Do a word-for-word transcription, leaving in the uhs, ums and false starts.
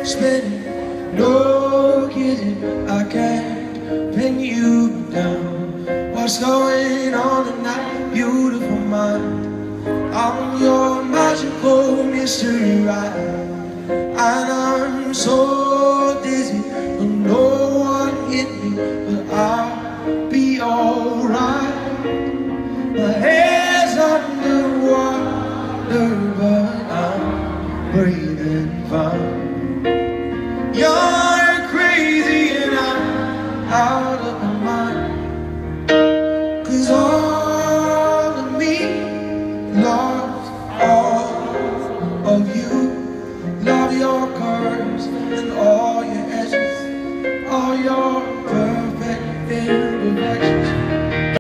spinning, no kidding, I can't pin you down. What's going on tonight, beautiful mind? I'm your magical mystery ride, and I'm so dizzy, don't know what hit me, but I'll be alright. My head's underwater, but I'm breathing fine. You're crazy and I'm out of my mind, 'cause all of me loves all of you. Love your curves,